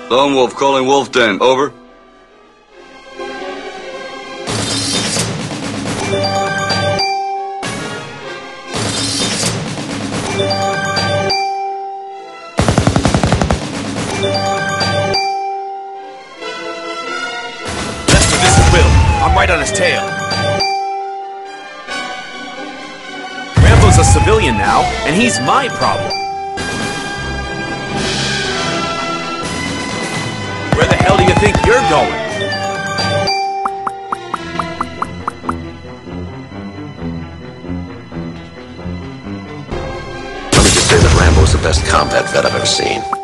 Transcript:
Lone Wolf calling Wolf Den. Over. Lester, this is Will. I'm right on his tail. Rambo's a civilian now, and he's my problem. Where the hell do you think you're going? Let me just say that Rambo's the best combat vet I've ever seen.